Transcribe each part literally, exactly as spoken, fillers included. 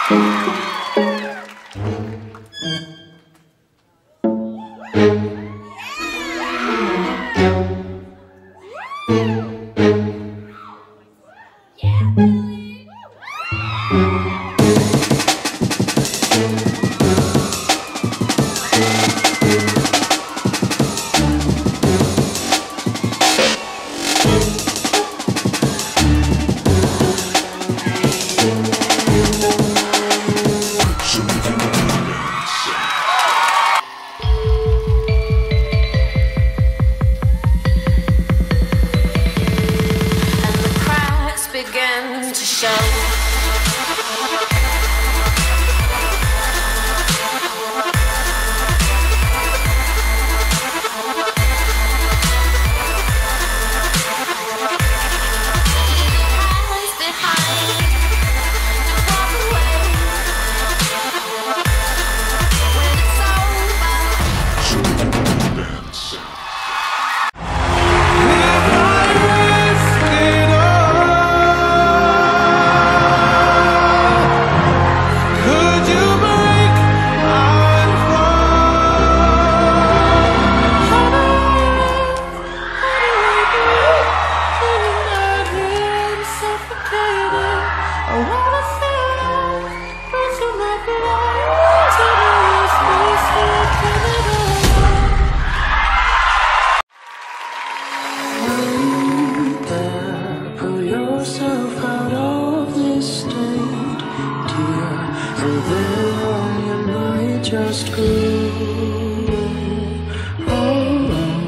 Just grew alone.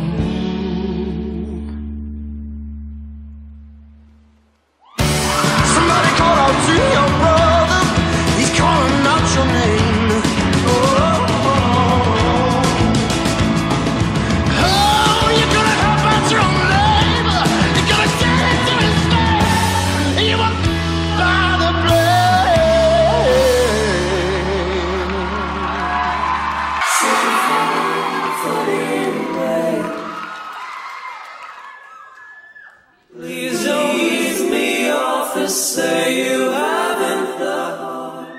Somebody call out to your brother, he's calling out your name. Oh, oh, oh. Oh, you're gonna help out your neighbor, you're gonna say it to his face, and you won't buy the Please don't leave me off and say you haven't the heart.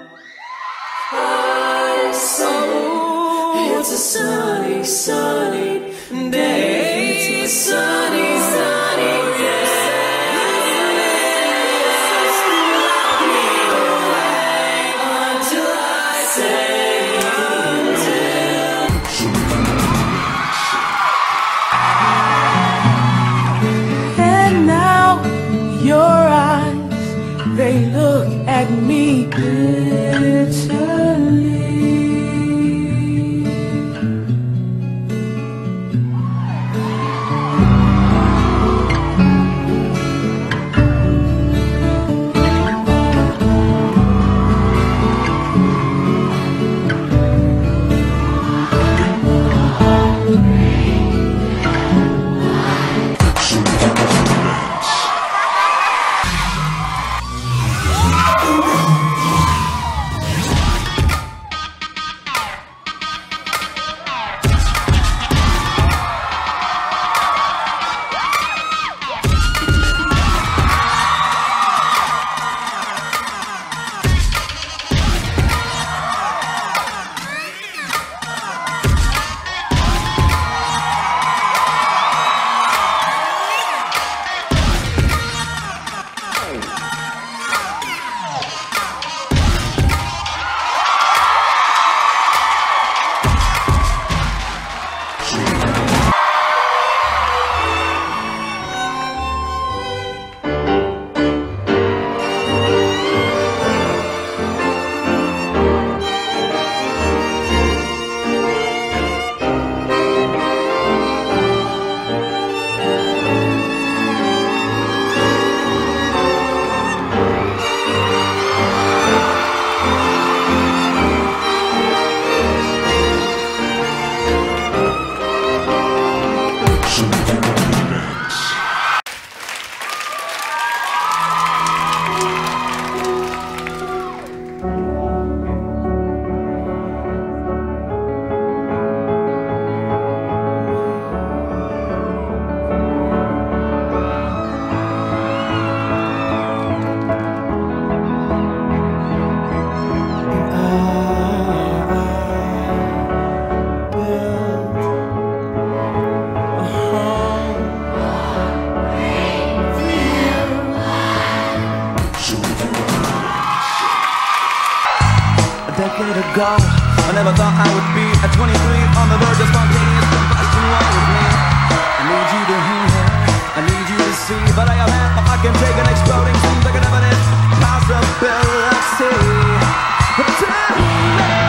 I saw it's a sunny, sunny day, sunny, sunny day. Lock me away until I say your eyes, they look at me bitterly. okay to go. I never thought I would be at twenty-three on the verge of spontaneous combustion. Why with me? I need you to hear, I need you to see, but I am half I can take an exploding seems like an evident possibility. Tell me.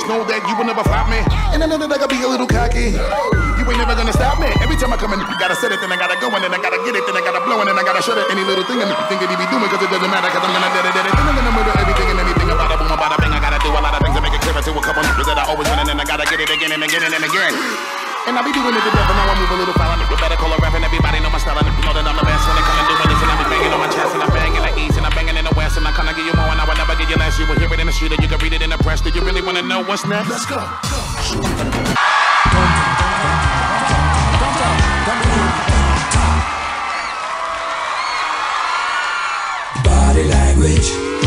know that you will never flop me. And I know that I gotta be a little cocky. You ain't never gonna stop me. Every time I come in, you gotta set it, then I gotta go, and then I gotta get it, then I gotta blow, and then I gotta shut it. Any little thing and think that he be doing, cause it doesn't matter, cause I'm gonna do it, then I'm gonna murder everything and anything about it, boom, about a bing. I gotta do a lot of things to make it clear to a couple niggas that I always win, and then I gotta get it again and again and again. And I be doing it to death, and now I move a little foul. And you better call a rap, and everybody know my style. And if you know that I'm the best when they come and do this, and I be banging on my chest, and I'm banging the east, and I'm banging in the west, and I kinda give you more, and I will never give you less. You will hear it in the street, and you can read it in the press. Do you really wanna know what's next? Let's go. Body language.